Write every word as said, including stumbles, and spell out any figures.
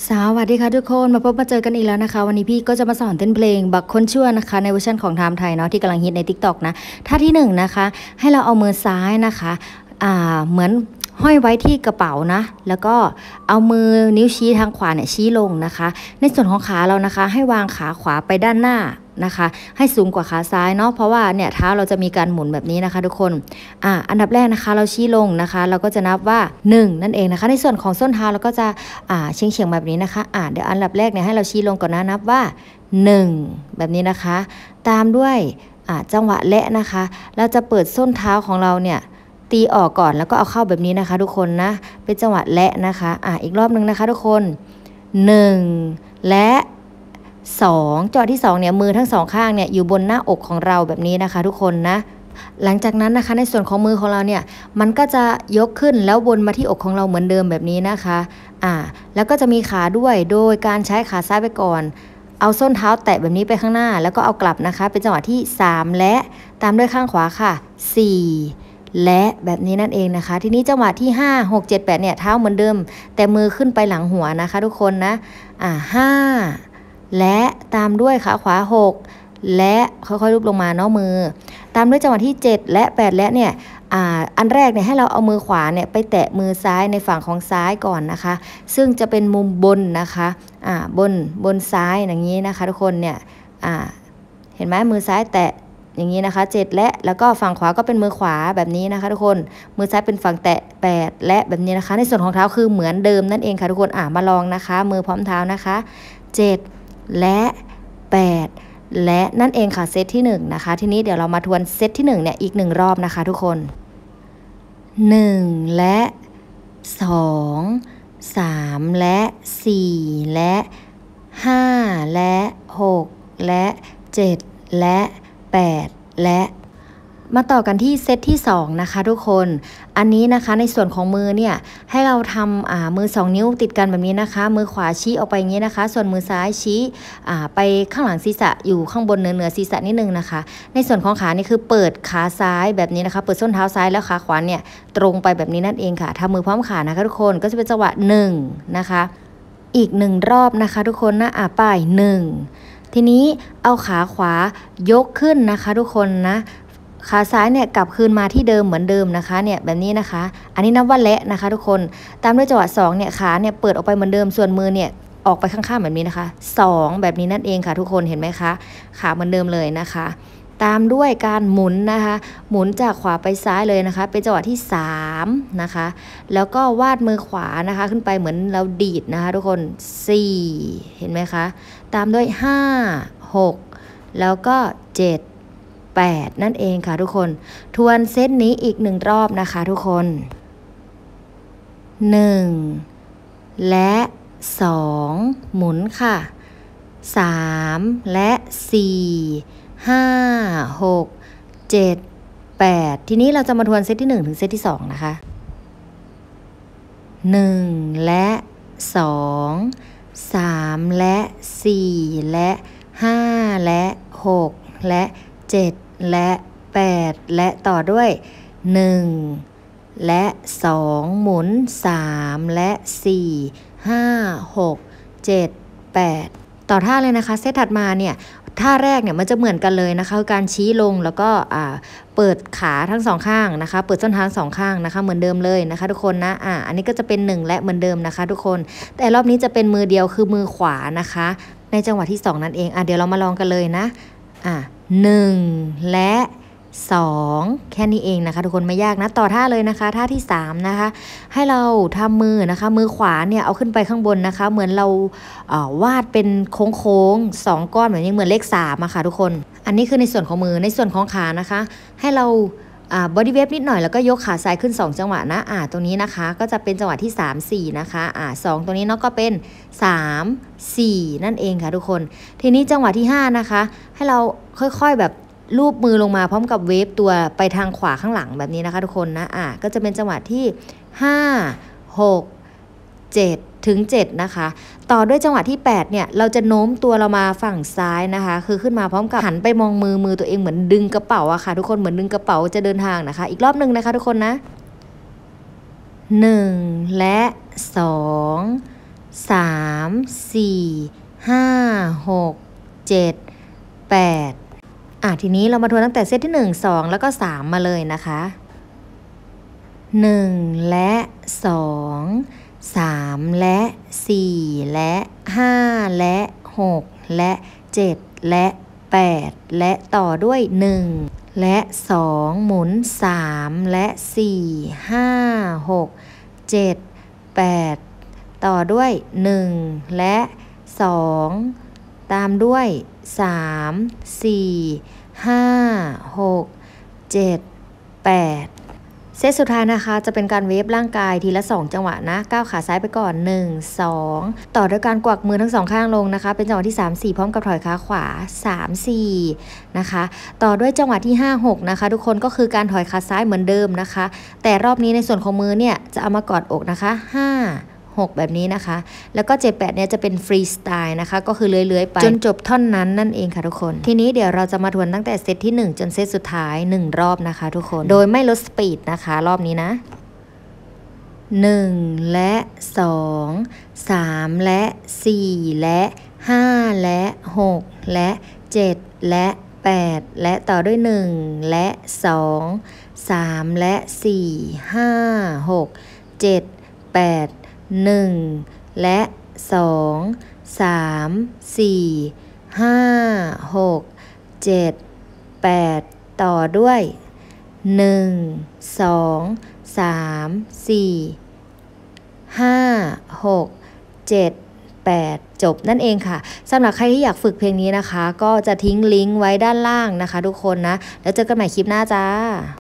สวัสดีค่ะทุกคนมาพบมาเจอกันอีกแล้วนะคะวันนี้พี่ก็จะมาสอนเต้นเพลงบักคนชั่วนะคะในเวอร์ชันของไทม์ไทยเนาะที่กำลังฮิตใน ติ๊กต็อก นะท่าที่หนึ่งนะคะให้เราเอามือซ้ายนะคะอ่าเหมือนห้อยไว้ที่กระเป๋านะแล้วก็เอามือนิ้วชี้ทางขวาเนี่ยชี้ลงนะคะในส่วนของขาเรานะคะให้วางขาขวาไปด้านหน้านะคะให้สูงกว่าขาซ้ายเนาะเพราะว่าเนี่ยเท้าเราจะมีการหมุนแบบนี้นะคะทุกคนอ่าอันดับแรกนะคะเราชี้ลงนะคะเราก็จะนับว่าหนึ่งนั่นเองนะคะในส่วนของส้นเท้าเราก็จะอ่าเฉียงเฉียงแบบนี้นะคะอ่าเดี๋ยวอันดับแรกเนี่ยให้เราชี้ลงก่อนนะนับว่าหนึ่งแบบนี้นะคะตามด้วยอ่าจังหวะและนะคะเราจะเปิดส้นเท้าของเราเนี่ยตีออกก่อนแล้วก็เอาเข้าแบบนี้นะคะทุกคนนะเป็นจังหวะและนะคะอ่าอีกรอบนึงนะคะทุกคนหนึ่งและสองจังหวะที่สองเนี่ยมือทั้งสองข้างเนี่ยอยู่บนหน้าอกของเราแบบนี้นะคะทุกคนนะหลังจากนั้นนะคะในส่วนของมือของเราเนี่ยมันก็จะยกขึ้นแล้ววนมาที่อกของเราเหมือนเดิมแบบนี้นะคะอ่าแล้วก็จะมีขาด้วยโดยการใช้ขาซ้ายไปก่อนเอาส้นเท้าแตะแบบนี้ไปข้างหน้าแล้วก็เอากลับนะคะเป็นจังหวะที่สามและตามด้วยข้างขวาค่ะสี่และแบบนี้นั่นเองนะคะทีนี้จังหวะที่ห้า หก เจ็ด แปดเนี่ยเท้าเหมือนเดิมแต่มือขึ้นไปหลังหัวนะคะทุกคนนะอ่าห้าและตามด้วยขาขวาหกและค่อยๆลุกลงมาเนาะมือตามด้วยจังหวะที่เจ็ดและแปดและเนี่ยอ่าอันแรกเนี่ยให้เราเอามือขวาเนี่ยไปแตะมือซ้ายในฝั่งของซ้ายก่อนนะคะซึ่งจะเป็นมุมบนนะคะอ่าบนบนซ้ายอย่างนี้นะคะทุกคนเนี่ยอ่าเห็นไหมมือซ้ายแตะอย่างนี้นะคะเจ็ดและแล้วก็ฝั่งขวาก็เป็นมือขวาแบบนี้นะคะทุกคนมือซ้ายเป็นฝั่งแตะแปดและแบบนี้นะคะในส่วนของเท้าคือเหมือนเดิมนั่นเองค่ะทุกคนอ่ามาลองนะคะมือพร้อมเท้านะคะเจ็ดและแปดและนั่นเองค่ะเซตที่หนึ่งนะคะทีนี้เดี๋ยวเรามาทวนเซตที่หนึ่งเนี่ยอีกหนึ่งรอบนะคะทุกคนหนึ่งและสองสามและสี่และห้าและหกและเจ็ดและแปดและมาต่อกันที่เซตที่สองนะคะทุกคนอันนี้นะคะในส่วนของมือเนี่ยให้เราทำอ่ามือสองนิ้วติดกันแบบนี้นะคะมือขวาชี้ออกไปอย่างนี้นะคะส่วนมือซ้ายชี้อ่าไปข้างหลังศีรษะอยู่ข้างบนเหนือเหนือศีรษะนิดนึงนะคะในส่วนของขานี่คือเปิดขาซ้ายแบบนี้นะคะเปิดส้นเท้าซ้ายแล้วขาขวาเนี่ยตรงไปแบบนี้นั่นเองค่ะทำมือพร้อมขานะคะทุกคนก็จะเป็นจังหวะหนึ่งนะคะอีกหนึ่งรอบนะคะทุกคนนะอ่าป้ายหนึ่งทีนี้เอาขาขวายกขึ้นนะคะทุกคนนะขาซ้ายเนี่ยกลับคืนมาที่เดิมเหมือนเดิมนะคะเนี่ยแบบนี้นะคะอันนี้นับว่าและนะคะทุกคนตามด้วยจังหวะสองเนี่ยขาเนี่ยเปิดออกไปเหมือนเดิมส่วนมือเนี่ยออกไปข้างๆแบบนี้นะคะสองแบบนี้นั่นเองค่ะทุกคนเห็นไหมคะขาเหมือนเดิมเลยนะคะตามด้วยการหมุนนะคะหมุนจากขวาไปซ้ายเลยนะคะเป็นจังหวะที่สามนะคะแล้วก็วาดมือขวานะคะขึ้นไปเหมือนเราดีดนะคะทุกคนสี่เห็นไหมคะตามด้วยห้า หกแล้วก็เจ็ด แปดนั่นเองค่ะทุกคนทวนเซตนี้อีกหนึ่งรอบนะคะทุกคนหนึ่งและสองหมุนค่ะสามและสี่ห้า หก เจ็ด แปดทีนี้เราจะมาทวนเซตที่หนึ่งถึงเซตที่สองนะคะหนึ่งและสองสามและสี่และห้าและหกและเจ็ดและแปดและต่อด้วยหนึ่งและสองหมุนสามและสี่ห้า หก เจ็ด แปดต่อท่าเลยนะคะเซตถัดมาเนี่ยท่าแรกเนี่ยมันจะเหมือนกันเลยนะคะคือการชี้ลงแล้วก็อ่าเปิดขาทั้งสองข้างนะคะเปิดส้นเท้าสองข้างนะคะเหมือนเดิมเลยนะคะทุกคนนะอ่าอันนี้ก็จะเป็นหนึ่งและเหมือนเดิมนะคะทุกคนแต่รอบนี้จะเป็นมือเดียวคือมือขวานะคะในจังหวะที่สองนั่นเองอ่ะเดี๋ยวเรามาลองกันเลยนะอ่ะหนึ่งและสองแค่นี้เองนะคะทุกคนไม่ยากนะต่อท่าเลยนะคะท่าที่สามนะคะให้เราทำมือนะคะมือขวาเนี่ยเอาขึ้นไปข้างบนนะคะเหมือนเราเอ่อวาดเป็นโค้งๆสองก้อนแบบนี้เหมือนเลขสามอะค่ะทุกคนอันนี้คือในส่วนของมือในส่วนของขานะคะให้เราอ่าบอดี้เวฟนิดหน่อยแล้วก็ยกขาซ้ายขึ้นสองจังหวะนะอ่าตรงนี้นะคะก็จะเป็นจังหวะที่สาม สี่นะคะอ่าสองตรงนี้เนาะก็เป็นสาม สี่นั่นเองค่ะทุกคนทีนี้จังหวะที่ห้านะคะให้เราค่อยๆแบบลูบมือลงมาพร้อมกับเวฟตัวไปทางขวาข้างหลังแบบนี้นะคะทุกคนนะอ่าก็จะเป็นจังหวะที่ห้า หก เจ็ดถึงเจ็ดนะคะต่อด้วยจังหวะที่แปดเนี่ยเราจะโน้มตัวเรามาฝั่งซ้ายนะคะคือขึ้นมาพร้อมกับหันไปมองมือมือตัวเองเหมือนดึงกระเป๋าอะค่ะทุกคนเหมือนดึงกระเป๋าจะเดินทางนะคะอีกรอบนึงนะคะทุกคนนะหนึ่งและสองสาม สี่ ห้า หก เจ็ด แปดอ่ะทีนี้เรามาทวนตั้งแต่เซตที่หนึ่ง สองแล้วก็สามมาเลยนะคะหนึ่งและสองสามและสี่และห้าและหกและเจ็ดและแปดและต่อด้วยหนึ่งและสองหมุนสามและสี่ ห้า หก เจ็ด แปดต่อด้วยหนึ่งและสองตามด้วยสาม สี่ ห้า หก เจ็ด แปดเซตสุดท้ายนะคะจะเป็นการเวฟร่างกายทีละสองจังหวะนะก้าวขาซ้ายไปก่อนหนึ่ง สองต่อด้วยการกวักมือทั้งสองข้างลงนะคะเป็นจังหวะที่สาม สี่พร้อมกับถอยขาขวาสาม สี่นะคะต่อด้วยจังหวะที่ห้า หกนะคะทุกคนก็คือการถอยขาซ้ายเหมือนเดิมนะคะแต่รอบนี้ในส่วนของมือเนี่ยจะเอามากอดอกนะคะห้า หกแบบนี้นะคะแล้วก็เจ็ด แปดเนี่ยจะเป็นฟรีสไตล์นะคะก็คือเลื้อยๆไปจนจบท่อนนั้นนั่นเองค่ะทุกคนทีนี้เดี๋ยวเราจะมาทวนตั้งแต่เซตที่หนึ่งจนเซตสุดท้ายหนึ่งรอบนะคะทุกคนโดยไม่ลดสปีดนะคะรอบนี้นะหนึ่งและสองสามและสี่และห้าและหกและเจ็ดและแปดและต่อด้วยหนึ่งและสองสามและสี่ห้าหกเจ็ดแปดหนึ่งและสองสามสี่ห้าหกเจ็ดแปดต่อด้วยหนึ่งสองสามสี่ห้าหกเจ็ดแปดจบนั่นเองค่ะสำหรับใครที่อยากฝึกเพลงนี้นะคะก็จะทิ้งลิงก์ไว้ด้านล่างนะคะทุกคนนะแล้วเจอกันใหม่คลิปหน้าจ้า